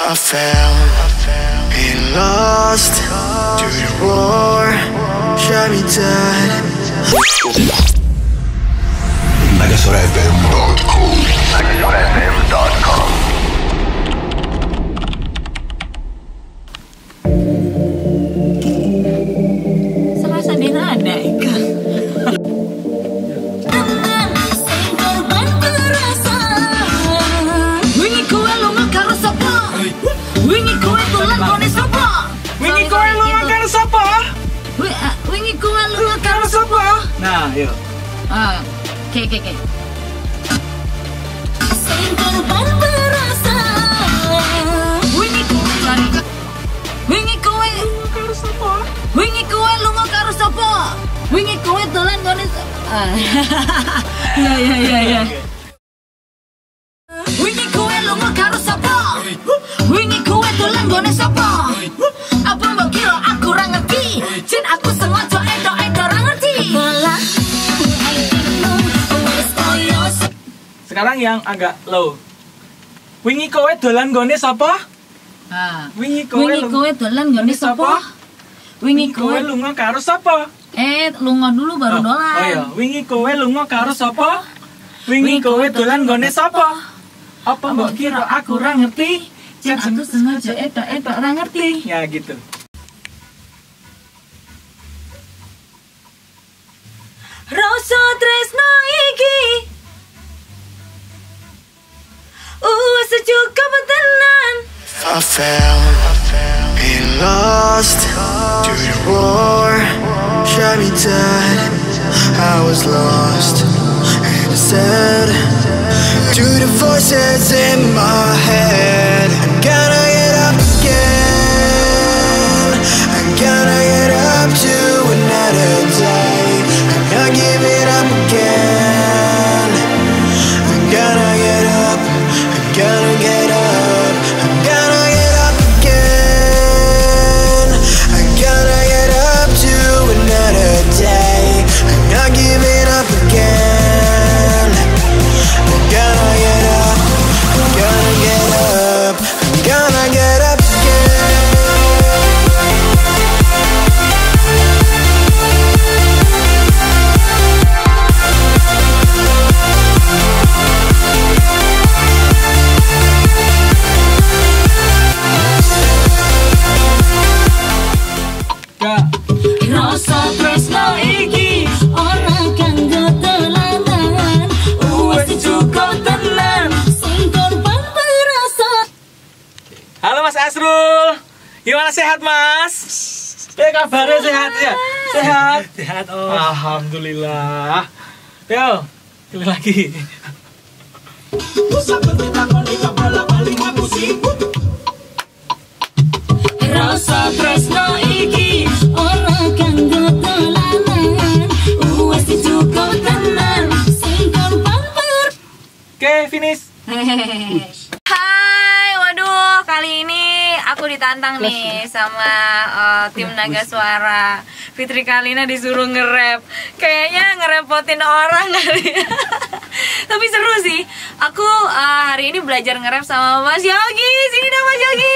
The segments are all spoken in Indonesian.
I fell and lost to the war, shot me dead. Nagasorafm.com. Serasa dia ada ikan. Wingi kowe dolan ngone sapa? Wingi kowe lunga karo sapa? Wingi kowe lunga karo sapa? Nah, yuk. Oke. Wingi kowe karo sapa? Wingi kowe lunga karo sapa? Wingi kowe dolan ngone sapa? Ya. Wingi kowe lunga karo sapa? Wingi kowe dolan ngone sapa? Apa mbok kira aku ora ngerti? Jen aku sengaja edo-edo ora ngerti. Sekarang yang agak low. Wingi kowe dolan nggone sapa? Wingi kowe dolan ngone sapa? Wingi kowe lunga karo sapa? lunga dulu baru dolan. Oh iya, wingi kowe lunga karo sapa? Wingi kowe dolan nggone sapa? Apa mbok kira aku ora ngerti? Jen aku sengaja edo-edo ora ngerti. Ya gitu. Rasa tresno iki secukup tenan. I fell and lost to the war, shot me dead. I was lost and said to the voices in my head, I'm gonna get up again. I'm gonna get up to another day. I'm not giving up again. I'm gonna get up. I'm gonna get up. I'm gonna get up again. I'm gonna get up to another day. I'm not giving up again. I'm gonna get up. I'm gonna get up. I'm gonna get up again. Rasa tresno iki ora kanggo dolanan. Wis cukup tenan sing korban berasa. Halo Mas Asrul. Gimana, sehat Mas? Kabarnya sehat ya? Sehat? Sehat, oh. Alhamdulillah. Yo, kembali lagi. Rasa tresno iki ora kanggo dolanan. Wis cukup tenan sing korban Oke, finish. Hai, waduh, kali ini aku ditantang nih sama tim Naga Suara. Fitri Kalina disuruh nge-rap. Kayaknya ngerepotin orang kali ya. Tapi seru sih. Aku hari ini belajar nge-rap sama Mas Yogi. Sini dong Mas Yogi.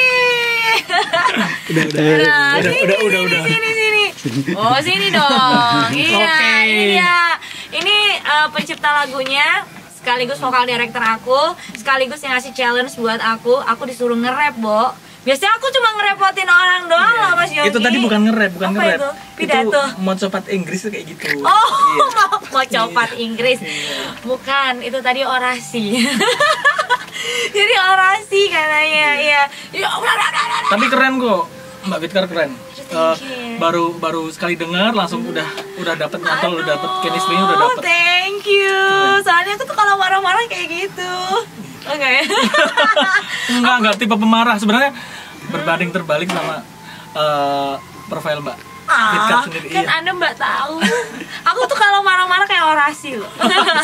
Udah. Sini. Oh, sini dong. Iya, Oke. ini dia. Ini pencipta lagunya, sekaligus vokal director aku, sekaligus yang ngasih challenge buat aku. Aku disuruh nge-rap, Bo. Biasanya aku cuma ngerepotin orang doang loh, Mas Yogi. Itu tadi bukan nge-rap, bukan Apa nge-rap. itu? Pidato. Itu mau copat Inggris tuh kayak gitu. Oh, Iya. mau copat Inggris. Bukan, itu tadi orasi. Jadi orasi katanya, iya. Tapi keren kok, Mbak Fitkar keren. Thank you. Baru sekali dengar langsung udah dapet nyantol, udah dapet chemistry-nya udah dapet. Thank you. Soalnya aku tuh kalau marah-marah kayak gitu. Oke. Enggak tipe pemarah sebenarnya. Berbanding terbalik sama profil Mbak Fitkar sendiri. Kan Iya. Anda Mbak tahu. Aku tuh kalau marah-marah kayak orasi loh.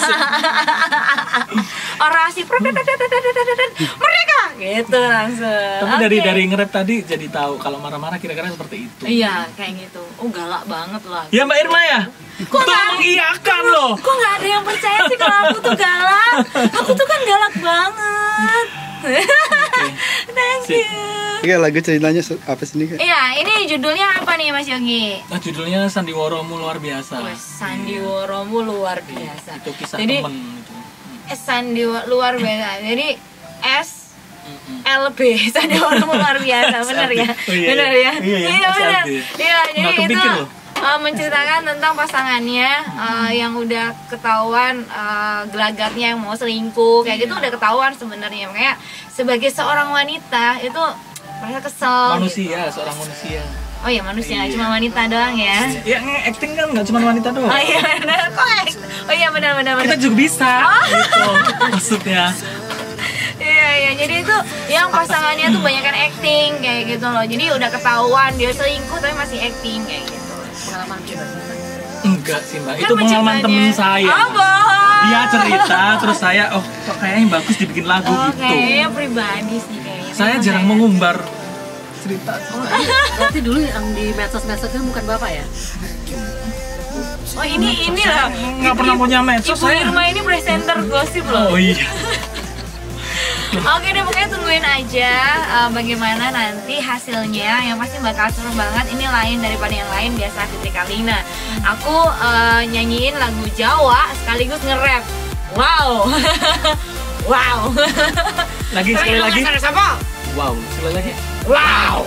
Orasi merdeka gitu langsung. Tapi Oke. dari nge-rap tadi jadi tahu kalau marah-marah kira-kira seperti itu. Iya, kayak gitu. Oh, galak banget lah. Ya Mbak Irma ya? Kok Tuh nggak- mengiyakan loh. Kok nggak ada yang percaya sih kalau aku tuh galak? Aku tuh kan galak banget. Thank Asik. Iya, lagu ceritanya apa sih nih? Iya, ini judulnya apa nih Mas Yogi? Nah, judulnya Sandiwaramu Luar Biasa. Sandiwaramu luar biasa. Itu kisah Jadi temen gitu. luar biasa. Jadi S LB Sandiwaramu luar biasa, benar ya? Oh, iya, Benar iya. ya? Iya, iya, benar. SLB. Iya, jadi Nggak itu kepikir loh. menceritakan tentang pasangannya yang udah ketahuan gelagatnya yang mau selingkuh kayak gitu udah ketahuan sebenarnya. Makanya sebagai seorang wanita itu merasa kesel. Manusia, seorang manusia. Oh iya manusia, cuma wanita doang ya. Ya, acting kan nggak cuma wanita doang. Oh iya benar, oh iya benar. Kita juga bisa. Gitu maksudnya. Iya, jadi itu yang pasangannya tuh banyakan acting kayak gitu loh. Jadi udah ketahuan dia selingkuh tapi masih acting kayak gitu. Pengalaman pribadi. Enggak sih mbak, Kan itu pengalaman penciptanya. temen saya. Oh, bohong. Dia cerita, terus saya, oh kok kayaknya bagus dibikin lagu Oh, gitu. kayaknya pribadi sih kayaknya. Saya Memang jarang kayak- mengumbar cerita. Berarti dulu yang di medsos-medsosnya bukan bapak ya? Oh ini lah. Nggak pernah punya medsos Ibu saya. Irma ini presenter gosip loh. Oh iya. Oke deh pokoknya tungguin aja bagaimana nanti hasilnya. Yang pasti bakal seru banget. Ini lain daripada yang lain biasa Fitri Kalina. Aku nyanyiin lagu Jawa sekaligus nge-rap. Wow. Wow. Lagi sekali lagi. Siapa? Wow, sekali lagi. Wow.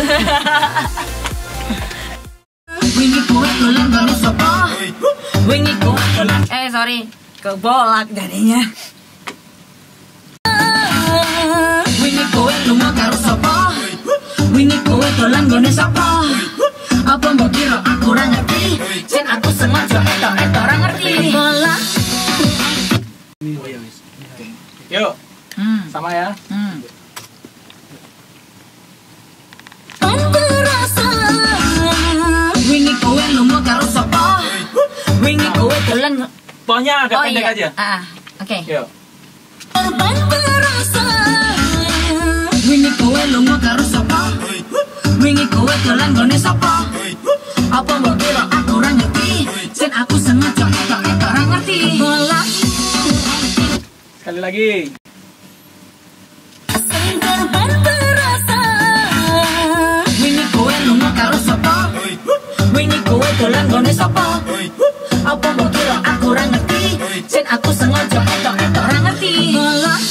Wingi kowe dolan karo sapa? Wingi kowe dolan Sorry kebolak jadinya. Wingi kowe lunga karo sapa? Wingi kowe dolan gone sapa? Apa mbok kira aku ora ngerti? Jen aku sengaja etok ora ngerti. Bola. Oh iya wis. Yuk, sama ya. Tanpa rasa. Wingi kowe lunga karo sapa? Wingi kowe dolan Pokoknya agak Oh pendek iya. aja. Oke. Yuk. tanpa rasa. Wingi kowe lunga karo sapa? Wingi kowe dolan gone sapa? Apa mbok kira aku ora ngerti? Jen aku sengaja etok ora ngerti. Bola. Sekali lagi. Sengker tanpa rasa. Wingi kowe lunga karo sapa? Wingi kowe dolan gone sapa? Apa mbok kira aku ora ngerti? Jen aku sengaja etok ora ngerti. Bola.